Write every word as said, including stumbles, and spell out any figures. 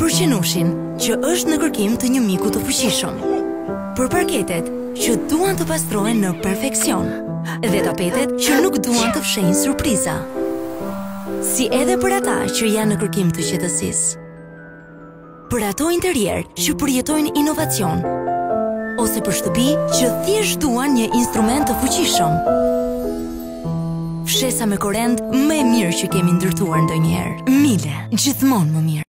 Për qenushin që është në kërkim të një miku të fuqishëm. Për parketet që duan të pastrohen në perfekcion. Dhe tapetet që nuk duan të fshehin surpriza. Si edhe për ata që janë në kërkim të qetësisë. Për ato interier që përjetojnë inovacion. Ose për shtëpi që thjesht duan një instrument të fuqishëm. Fshesa me korrent më e mirë që kemi ndërtuar ndonjëherë. Miele, gjithmonë më mirë.